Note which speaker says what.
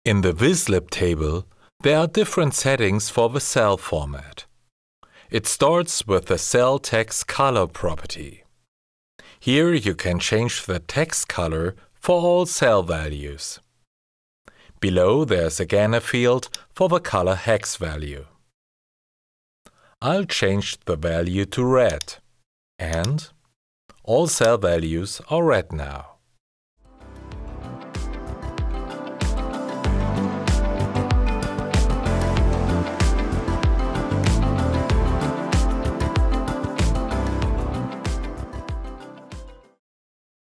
Speaker 1: In the Vizlib table, there are different settings for the cell format. It starts with the cell text color property. Here you can change the text color for all cell values. Below there's again a field for the color hex value. I'll change the value to red, and all cell values are red now.